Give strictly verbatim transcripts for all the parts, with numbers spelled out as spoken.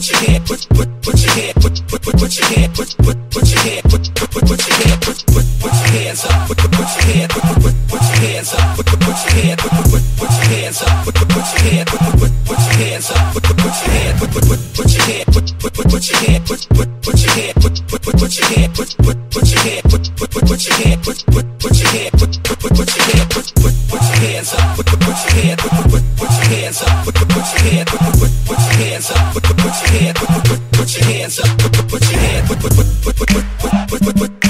put your hand, put put put your hand, put put put put your hand, put put put your hand, put put put put your hand, put put put your hands up, put put put your hand, put put put put your hands up, put put put your hand, put put put put your hands up, put put put your hand, put put put put your hands up, put put put your hand, put put put put your hand, put put put put your hand, put put put your hand, put put put put your hand, put put put your hand, put put put put your hand, put put put your hand, put put put put your hand, put put put your hands up, put put put your hand, put put put put your hands up, put put put your hand, put put put put your hands up, put put put your hand, put put put put your hands up, put put put your hand, put put put put put put put put put put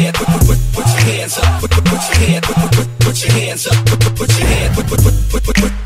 your hands up, put put put your hands up, put put put your hand, put put put put put